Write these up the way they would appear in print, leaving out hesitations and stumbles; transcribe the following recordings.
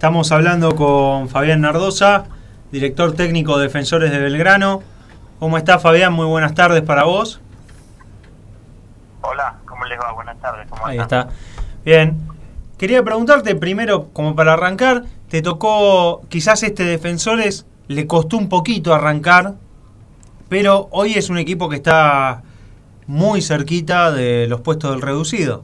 Estamos hablando con Fabián Nardosa, director técnico de Defensores de Belgrano. ¿Cómo está, Fabián? Muy buenas tardes para vos. Hola, ¿cómo les va? Buenas tardes, ¿cómo Ahí están? está. Bien. Quería preguntarte primero, como para arrancar, te tocó, quizás Defensores le costó un poquito arrancar, pero hoy es un equipo que está muy cerquita de los puestos del reducido.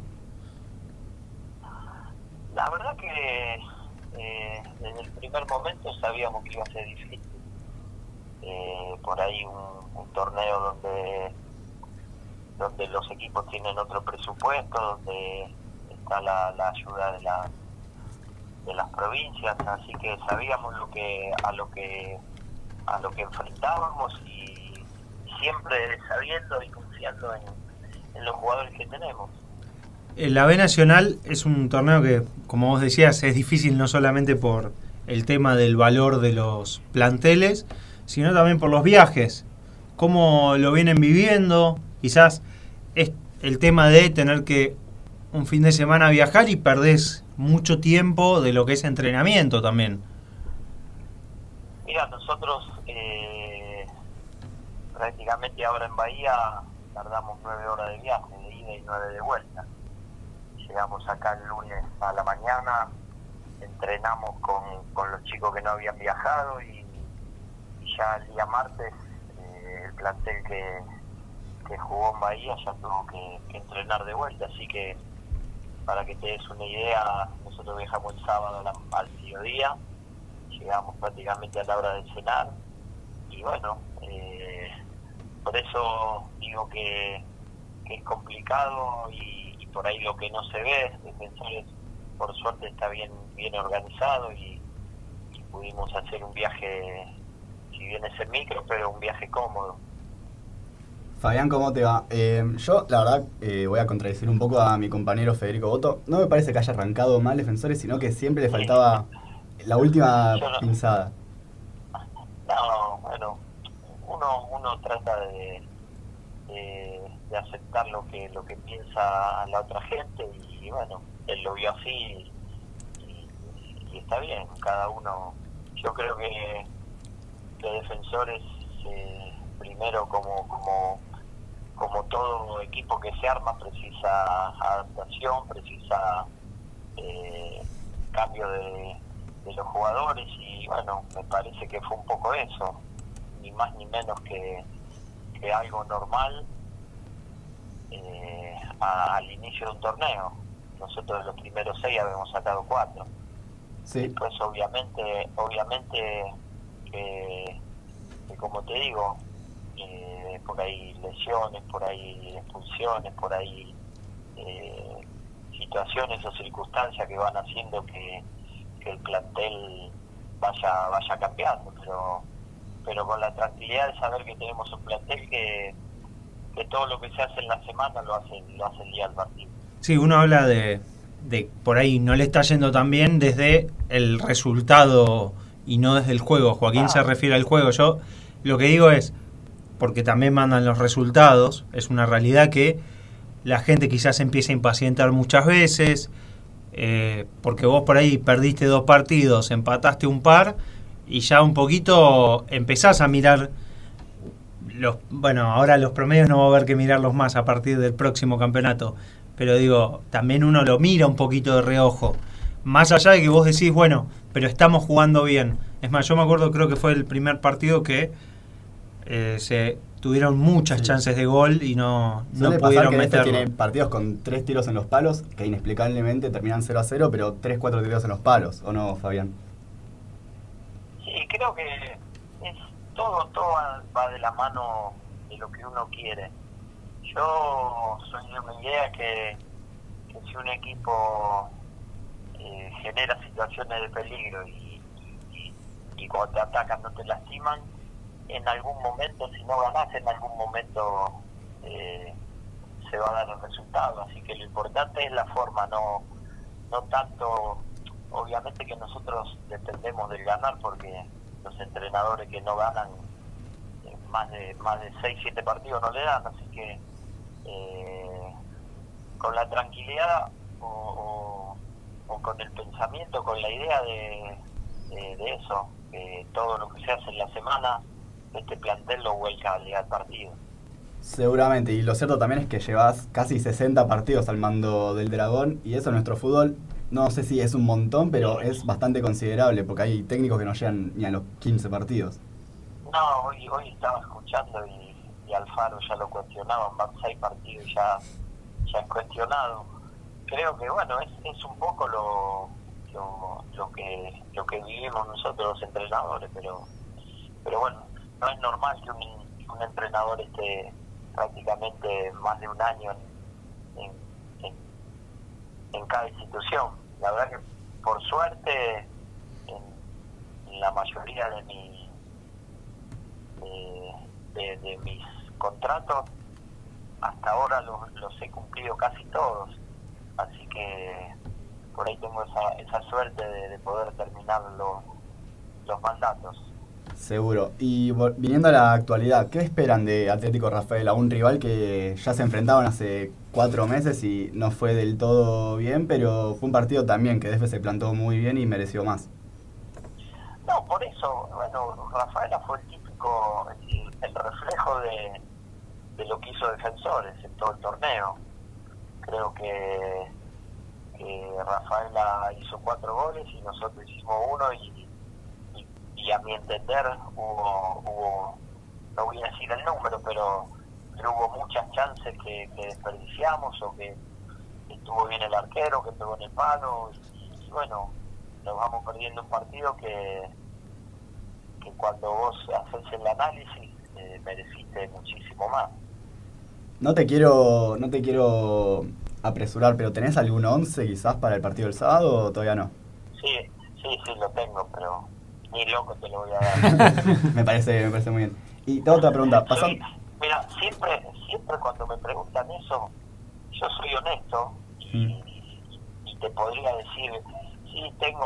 La verdad que desde el primer momento sabíamos que iba a ser difícil. Por ahí un torneo donde los equipos tienen otro presupuesto, donde está la ayuda de las provincias, así que sabíamos a lo que enfrentábamos y siempre sabiendo y confiando en los jugadores que tenemos. La B Nacional es un torneo que, como vos decías, es difícil no solamente por el tema del valor de los planteles, sino también por los viajes. ¿Cómo lo vienen viviendo? Quizás es el tema de tener que un fin de semana viajar y perdés mucho tiempo de lo que es entrenamiento también. Mira, nosotros prácticamente ahora en Bahía tardamos 9 horas de viaje, de ida y 9 de vuelta. Llegamos acá el lunes a la mañana, entrenamos con los chicos que no habían viajado y ya el día martes el plantel que jugó en Bahía ya tuvo que entrenar de vuelta, así que para que te des una idea, nosotros viajamos el sábado al mediodía, llegamos prácticamente a la hora de cenar y bueno, por eso digo que es complicado y por ahí lo que no se ve. Defensores por suerte está bien organizado y pudimos hacer un viaje, si bien es en micro, pero un viaje cómodo. Fabián, ¿cómo te va? Yo, la verdad, voy a contradecir un poco a mi compañero Federico Boto. No me parece que haya arrancado mal Defensores, sino que siempre le faltaba la última pinzada. No, bueno, uno trata de aceptar lo que piensa la otra gente y bueno, él lo vio así y está bien, cada uno. Yo creo que Defensores primero como todo equipo que se arma precisa adaptación, precisa cambio de los jugadores y bueno, me parece que fue un poco eso, ni más ni menos que algo normal al inicio de un torneo. Nosotros de los primeros 6 habíamos sacado 4. Sí. Después obviamente que como te digo, por ahí lesiones, por ahí expulsiones, por ahí situaciones o circunstancias que van haciendo que el plantel vaya cambiando, pero con la tranquilidad de saber que tenemos un plantel que todo lo que se hace en la semana lo hace el día del partido. Sí, uno habla de por ahí no le está yendo tan bien desde el resultado y no desde el juego. Joaquín se refiere al juego. Yo lo que digo es, porque también mandan los resultados, es una realidad que la gente quizás empieza a impacientar muchas veces, porque vos por ahí perdiste 2 partidos, empataste un par y ya un poquito empezás a mirar bueno, ahora los promedios no va a haber que mirarlos más a partir del próximo campeonato, pero digo, también uno lo mira un poquito de reojo, más allá de que vos decís, bueno, pero estamos jugando bien. Es más, yo me acuerdo, creo que fue el primer partido que se tuvieron muchas chances de gol y no pudieron meterlo. Tiene partidos con 3 tiros en los palos que inexplicablemente terminan 0-0, pero 3-4 tiros en los palos, ¿o no, Fabián? Sí, creo que todo va de la mano de lo que uno quiere. Yo soy de una idea que si un equipo genera situaciones de peligro y cuando te atacan no te lastiman, en algún momento, si no ganás, en algún momento se va a dar el resultado. Así que lo importante es la forma, no tanto. Obviamente que nosotros dependemos del ganar porque los entrenadores que no ganan más de 6-7 partidos no le dan, así que con la tranquilidad o con el pensamiento, con la idea de eso, que todo lo que se hace en la semana, este plantel lo vuelca al día del partido. Seguramente, y lo cierto también es que llevas casi 60 partidos al mando del Dragón, y eso en nuestro fútbol, no sé si es un montón, pero es bastante considerable, porque hay técnicos que no llegan ni a los 15 partidos. No, hoy estaba escuchando y Alfaro ya lo cuestionaban, van 6 partidos ya es cuestionado. Creo que bueno, es un poco lo que vivimos nosotros los entrenadores, pero bueno, no es normal que un entrenador esté prácticamente más de un año en cada institución. La verdad que por suerte en la mayoría de mis contratos hasta ahora los he cumplido casi todos, así que por ahí tengo esa suerte de poder terminar los mandatos. Seguro. Y viniendo a la actualidad, ¿qué esperan de Atlético Rafaela? Un rival que ya se enfrentaron hace 4 meses y no fue del todo bien, pero fue un partido también que DF se plantó muy bien y mereció más. No, por eso, bueno, Rafaela fue el típico, el reflejo de lo que hizo Defensores en todo el torneo. Creo que Rafaela hizo 4 goles y nosotros hicimos 1 y a mi entender hubo, no voy a decir el número, pero hubo muchas chances que desperdiciamos, o que estuvo bien el arquero, que pegó en el palo, y bueno, nos vamos perdiendo un partido que cuando vos haces el análisis mereciste muchísimo más. No te quiero apresurar, pero ¿tenés algún 11 quizás para el partido del sábado o todavía no? Sí, lo tengo, pero ni loco te lo voy a dar. me parece muy bien. Y te hago otra pregunta. Sí, mira, siempre cuando me preguntan eso, yo soy honesto y te podría decir, sí, tengo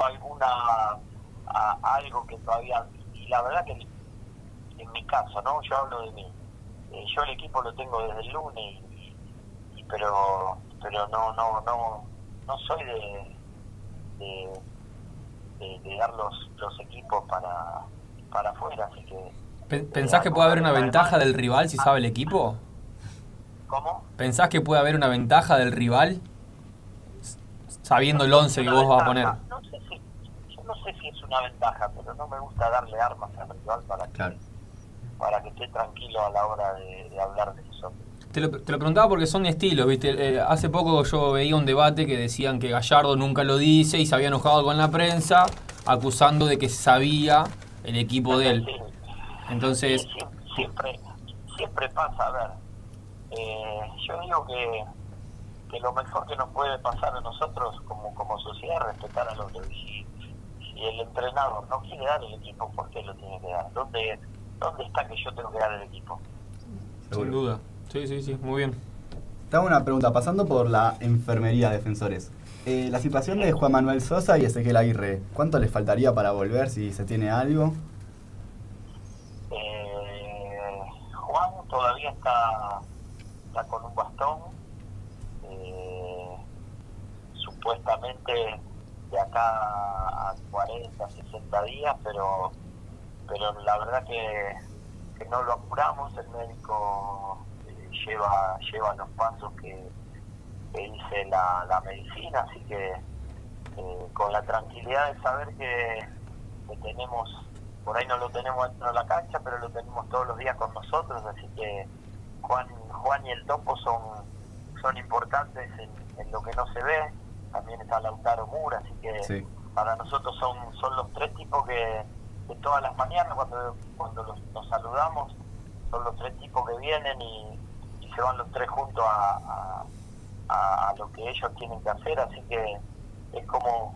algo que todavía, y la verdad que en mi caso, ¿no? Yo hablo de mí. Yo el equipo lo tengo desde el lunes, pero no soy de dar los equipos para afuera, así que... ¿Pensás que puede haber una ventaja del rival si sabe el equipo? ¿Cómo? ¿Pensás que puede haber una ventaja del rival sabiendo el 11 que vos vas a poner? Yo no sé si es una ventaja, pero no me gusta darle armas al rival para que esté tranquilo a la hora de hablar de eso. Te lo preguntaba porque son estilos, ¿viste? Hace poco yo veía un debate que decían que Gallardo nunca lo dice y se había enojado con la prensa, acusando de que sabía el equipo de él. Entonces... Sí, siempre pasa, a ver, yo digo que lo mejor que nos puede pasar a nosotros como sociedad es respetar al otro. Y si el entrenador no quiere dar el equipo, ¿por qué lo tiene que dar? ¿Dónde está que yo tengo que dar el equipo? Sin duda. Sí, muy bien. Te hago una pregunta, pasando por la enfermería de Defensores. La situación de Juan Manuel Sosa y Ezequiel Aguirre, ¿cuánto les faltaría para volver, si se tiene algo? Juan todavía está con un bastón, supuestamente de acá a 40, 60 días, pero la verdad que no lo apuramos. El médico lleva los pasos que dice la medicina, así que con la tranquilidad de saber que tenemos, por ahí no lo tenemos dentro de la cancha, pero lo tenemos todos los días con nosotros, así que Juan y el Topo son importantes en lo que no se ve. También está Lautaro Mura, así que sí, para nosotros son los 3 tipos que todas las mañanas cuando nos saludamos, son los 3 tipos que vienen y se van los 3 juntos a lo que ellos tienen que hacer, así que es como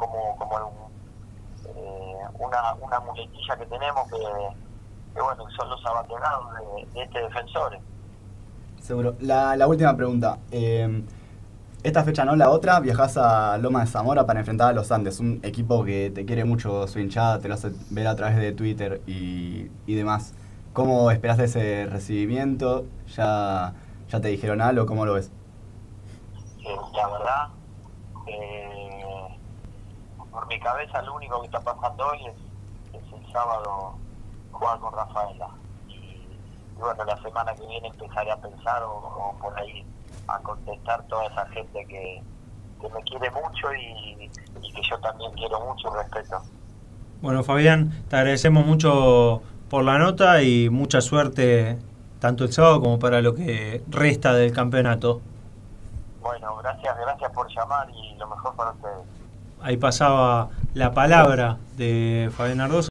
una muletilla que tenemos que bueno, que son los abanderados de este Defensores. Seguro. La última pregunta. Esta fecha no, la otra, viajás a Loma de Zamora para enfrentar a los Andes, un equipo que te quiere mucho su hinchada, te lo hace ver a través de Twitter y demás. ¿Cómo esperás ese recibimiento? ¿Ya te dijeron algo? ¿Cómo lo ves? La verdad, por mi cabeza lo único que está pasando hoy es el sábado jugar con Rafaela. Y bueno, la semana que viene empezaré a pensar o por ahí a contestar toda esa gente que me quiere mucho y que yo también quiero mucho y respeto. Bueno, Fabián, te agradecemos mucho por la nota y mucha suerte tanto el sábado como para lo que resta del campeonato. Bueno, gracias por llamar y lo mejor para ustedes. Ahí pasaba la palabra de Fabián Ardoza.